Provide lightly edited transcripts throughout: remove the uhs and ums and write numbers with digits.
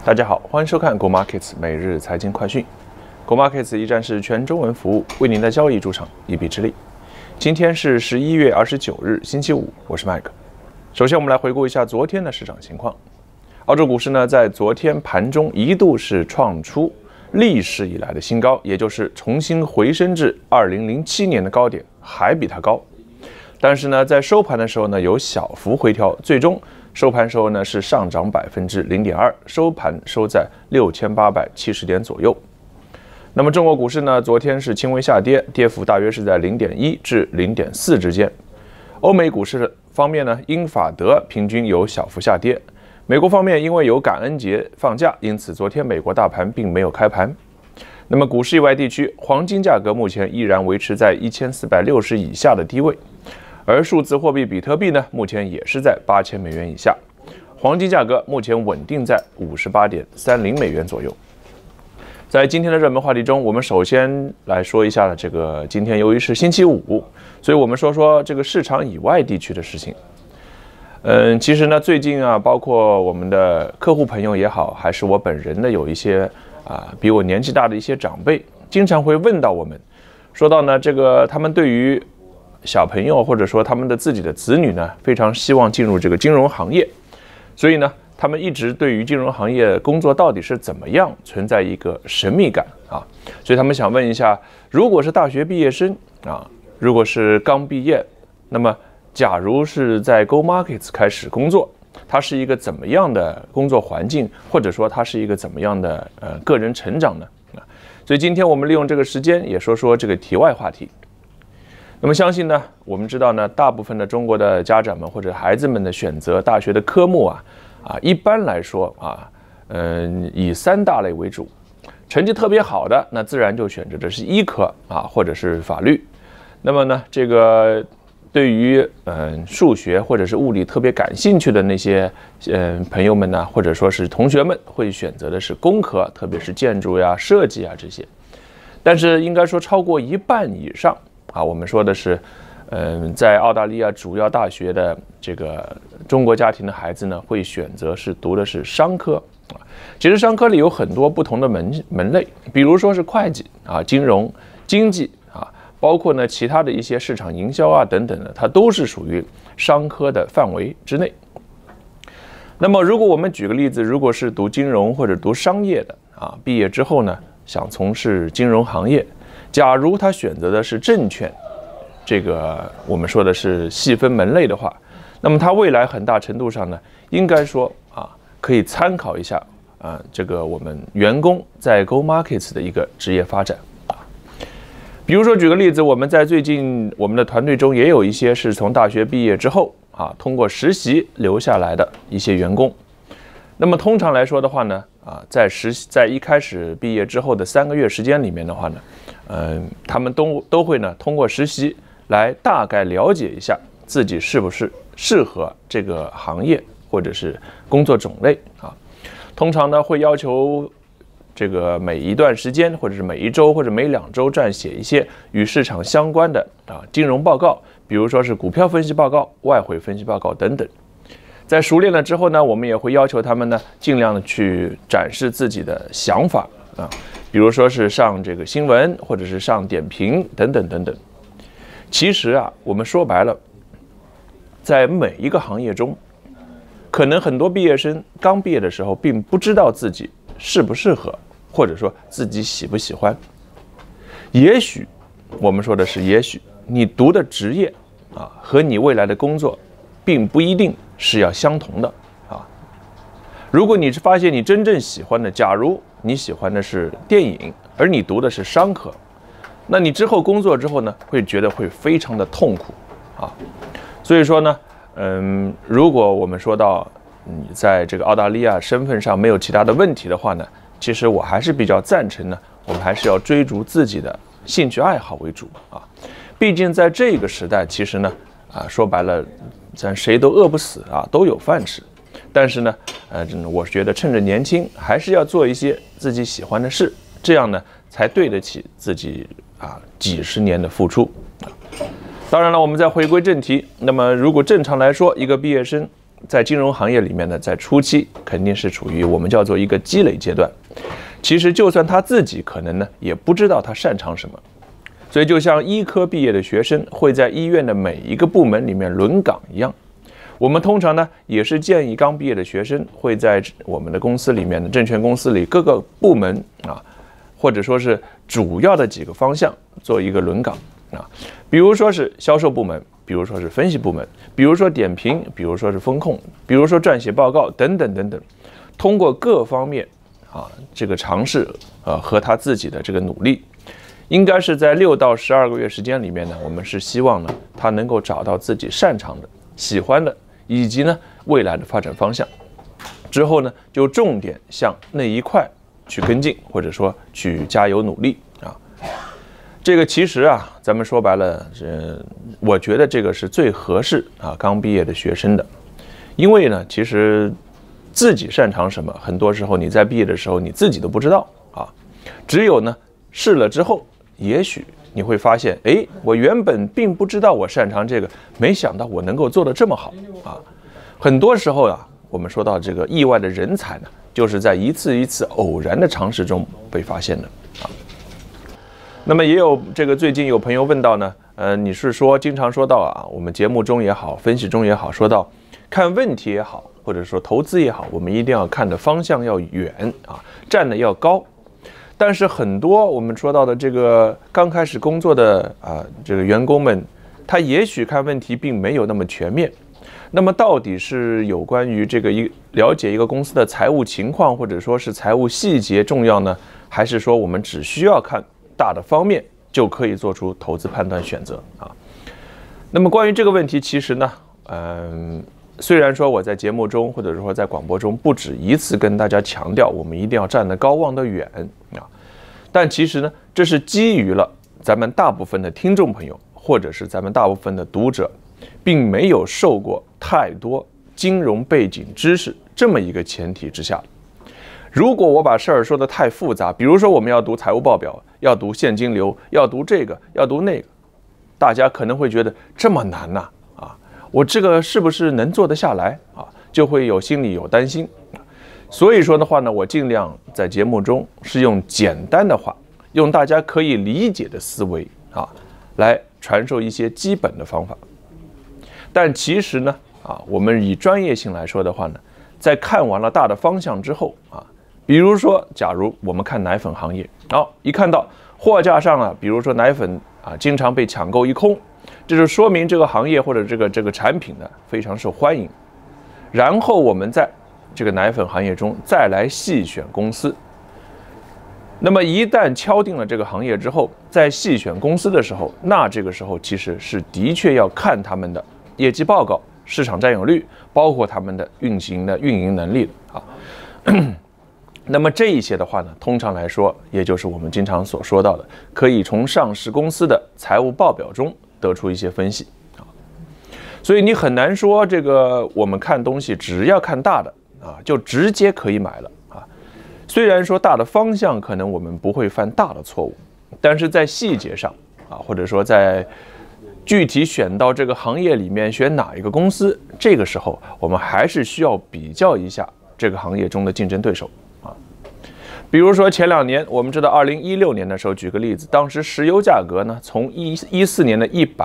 大家好，欢迎收看 gomarkets 每日财经快讯。gomarkets 一站式全中文服务，为您的交易驻场一臂之力。今天是11月29日，星期五，我是 Mike。首先，我们来回顾一下昨天的市场情况。澳洲股市呢，在昨天盘中一度是创出历史以来的新高，也就是重新回升至2007年的高点，还比它高。但是呢，在收盘的时候呢，有小幅回调，最终收盘时候呢是上涨0.2%，收盘收在6870点左右。那么中国股市呢，昨天是轻微下跌，跌幅大约是在0.1至0.4之间。欧美股市方面呢，英法德平均有小幅下跌。美国方面因为有感恩节放假，因此昨天美国大盘并没有开盘。那么股市以外地区，黄金价格目前依然维持在1460以下的低位。而数字货币比特币呢，目前也是在8000美元以下，黄金价格目前稳定在58.30美元左右。在今天的热门话题中，我们首先来说一下这个今天由于是星期五，所以我们说这个市场以外地区的事情。其实呢，最近啊，包括我们的客户朋友也好，还是我本人的有一些比我年纪大的一些长辈，经常会问到我们，说到呢这个他们对于小朋友或者说他们的自己的子女呢，非常希望进入这个金融行业，所以呢，他们一直对于金融行业工作到底是怎么样存在一个神秘感啊，所以他们想问一下，如果是大学毕业生啊，如果是刚毕业，那么假如是在 gomarkets 开始工作，它是一个怎么样的工作环境，或者说它是一个怎么样的个人成长呢？所以今天我们利用这个时间也说说这个题外话题。那么相信呢，我们知道呢，大部分的中国的家长们或者孩子们的选择大学的科目一般来说以3大类为主，成绩特别好的，那自然就选择的是医科或者是法律。那么呢，这个对于数学或者是物理特别感兴趣的那些朋友们呢，或者说是同学们，会选择的是工科，特别是建筑呀、设计啊这些。但是应该说超过一半以上。我们说的是，在澳大利亚主要大学的这个中国家庭的孩子呢，会选择是读的是商科其实商科里有很多不同的门类，比如说是会计金融、经济包括呢其他的一些市场营销等等的，它都是属于商科的范围之内。那么如果我们举个例子，如果是读金融或者读商业的毕业之后呢，想从事金融行业。假如他选择的是证券，这个我们说的是细分门类的话，那么他未来很大程度上呢，应该说可以参考一下这个我们员工在 gomarkets 的一个职业发展比如说举个例子，我们在最近我们的团队中也有一些是从大学毕业之后通过实习留下来的一些员工。那么通常来说的话呢，在一开始毕业之后的3个月时间里面的话呢，他们都会呢通过实习来大概了解一下自己是不是适合这个行业或者是工作种类通常呢会要求这个每一段时间或者是每一周或者每2周撰写一些与市场相关的金融报告，比如说是股票分析报告、外汇分析报告等等。在熟练了之后呢，我们也会要求他们呢，尽量的去展示自己的想法比如说是上这个新闻，或者是上点评等等等等。其实我们说白了，在每一个行业中，可能很多毕业生刚毕业的时候，并不知道自己适不适合，或者说自己喜不喜欢。也许我们说的是，也许你读的职业和你未来的工作，并不一定是要相同的如果你发现你真正喜欢的，假如你喜欢的是电影，而你读的是商科，那你之后工作之后呢，会觉得会非常的痛苦所以说呢，如果我们说到你在这个澳大利亚身份上没有其他的问题的话呢，其实我还是比较赞成呢，我们还是要追逐自己的兴趣爱好为主毕竟在这个时代，其实呢说白了，咱谁都饿不死都有饭吃。但是呢，我觉得趁着年轻，还是要做一些自己喜欢的事，这样呢，才对得起自己几十年的付出当然了，我们再回归正题。那么，如果正常来说，一个毕业生在金融行业里面呢，在初期肯定是处于我们叫做一个积累阶段。其实就算他自己可能呢，也不知道他擅长什么。所以就像医科毕业的学生会在医院的每一个部门里面轮岗一样，我们通常呢也是建议刚毕业的学生会在我们的公司里面的证券公司里各个部门或者说是主要的几个方向做一个轮岗比如说是销售部门，比如说是分析部门，比如说点评，比如说是风控，比如说撰写报告等等等等，通过各方面这个尝试和他自己的这个努力。应该是在6到12个月时间里面呢，我们是希望呢，他能够找到自己擅长的、喜欢的，以及呢未来的发展方向。之后呢，就重点向那一块去跟进，或者说去加油努力这个其实咱们说白了，我觉得这个是最合适刚毕业的学生的，因为呢，其实自己擅长什么，很多时候你在毕业的时候你自己都不知道只有呢试了之后。也许你会发现，我原本并不知道我擅长这个，没想到我能够做得这么好很多时候我们说到这个意外的人才呢，就是在一次一次偶然的尝试中被发现的那么也有最近有朋友问到呢，你是说经常说到我们节目中也好，分析中也好，说到看问题也好，或者说投资也好，我们一定要看的方向要远站得要高。但是很多我们说到的这个刚开始工作的这个员工们，他也许看问题并没有那么全面。那么到底是有关于这个了解一个公司的财务情况，或者说是财务细节重要呢？还是说我们只需要看大的方面就可以做出投资判断选择那么关于这个问题，其实呢，虽然说我在节目中或者说在广播中不止一次跟大家强调，我们一定要站得高望得远但其实呢，这是基于了咱们大部分的听众朋友，或者是咱们大部分的读者，并没有受过太多金融背景知识这么一个前提之下。如果我把事儿说得太复杂，比如说我们要读财务报表，要读现金流，要读这个，要读那个，大家可能会觉得这么难我这个是不是能做得下来就会心里有担心。所以说的话呢，我尽量在节目中是用简单的话，用大家可以理解的思维来传授一些基本的方法。但其实呢我们以专业性来说的话呢，在看完了大的方向之后比如说假如我们看奶粉行业一看到货架上比如说奶粉经常被抢购一空，这就说明这个行业或者这个产品呢非常受欢迎。然后我们在这个奶粉行业中再来细选公司。那么一旦敲定了这个行业之后，在细选公司的时候，那这个时候其实是的确要看他们的业绩报告、市场占有率，包括他们的运营能力那么这一些的话呢，通常来说，也就是我们经常所说到的，可以从上市公司的财务报表中得出一些分析所以你很难说这个我们看东西只要看大的就直接可以买了虽然说大的方向可能我们不会犯大的错误，但是在细节上或者说在具体选到这个行业里面选哪一个公司，这个时候我们还是需要比较一下这个行业中的竞争对手比如说前2年，我们知道2016年的时候，举个例子，当时石油价格呢从14年的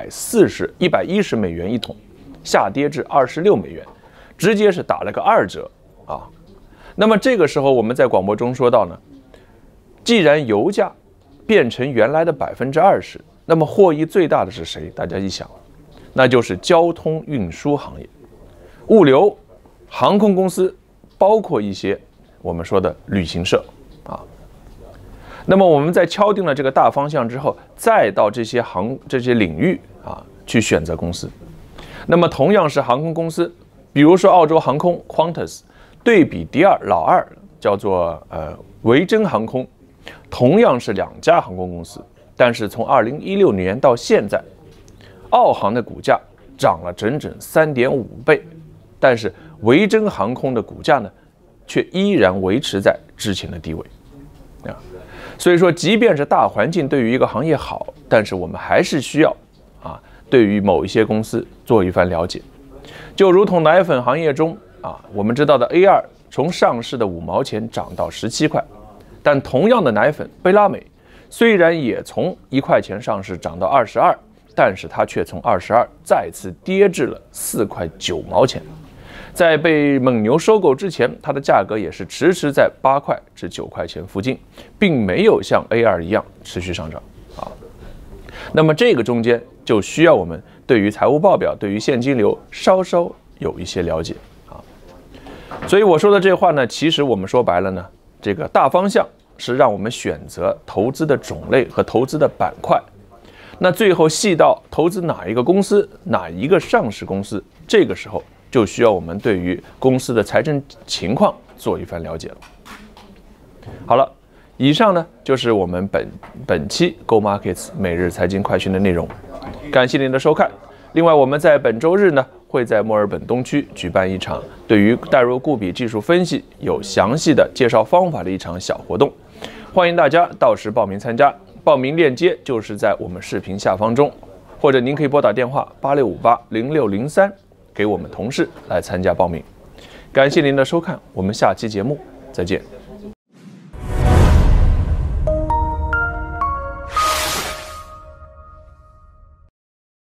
110美元一桶下跌至26美元，直接是打了个2折那么这个时候我们在广播中说到呢，既然油价变成原来的20%，那么获益最大的是谁？大家一想，那就是交通运输行业、物流、航空公司，包括一些我们说的旅行社那么我们在敲定了这个大方向之后，再到这些领域去选择公司。那么同样是航空公司，比如说澳洲航空 Qantas 对比老二叫做维珍航空，同样是2家航空公司，但是从2016年到现在，澳航的股价涨了整整3.5倍，但是维珍航空的股价呢，却依然维持在之前的低位所以说，即便是大环境对于一个行业好，但是我们还是需要对于某一些公司做一番了解。 就如同奶粉行业中我们知道的 A2 从上市的5毛钱涨到17块，但同样的奶粉贝拉美虽然也从1块钱上市涨到22，但是它却从22再次跌至了4块9毛钱。在被蒙牛收购之前，它的价格也是迟迟在8块至9块钱附近，并没有像 A2 一样持续上涨那么这个中间就需要我们对于财务报表、对于现金流稍稍有一些了解所以我说的这话呢，其实我们说白了呢，这个大方向是让我们选择投资的种类和投资的板块。那最后细到投资哪一个公司、哪一个上市公司，这个时候就需要我们对于公司的财政情况做一番了解了。好了，以上呢就是我们本期 GoMarkets 每日财经快讯的内容，感谢您的收看。另外，我们在本周日呢会在墨尔本东区举办一场对于代入固比技术分析有详细的介绍方法的一场小活动，欢迎大家到时报名参加。报名链接就是在我们视频下方中，或者您可以拨打电话86580603给我们同事来参加报名。感谢您的收看，我们下期节目再见。